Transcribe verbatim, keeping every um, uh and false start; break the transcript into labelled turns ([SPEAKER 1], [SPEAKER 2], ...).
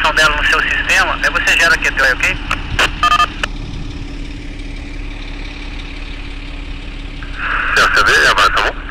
[SPEAKER 1] localização dela no seu sistema, aí você gera Q T O, ok?
[SPEAKER 2] C A C D, avança, tá bom?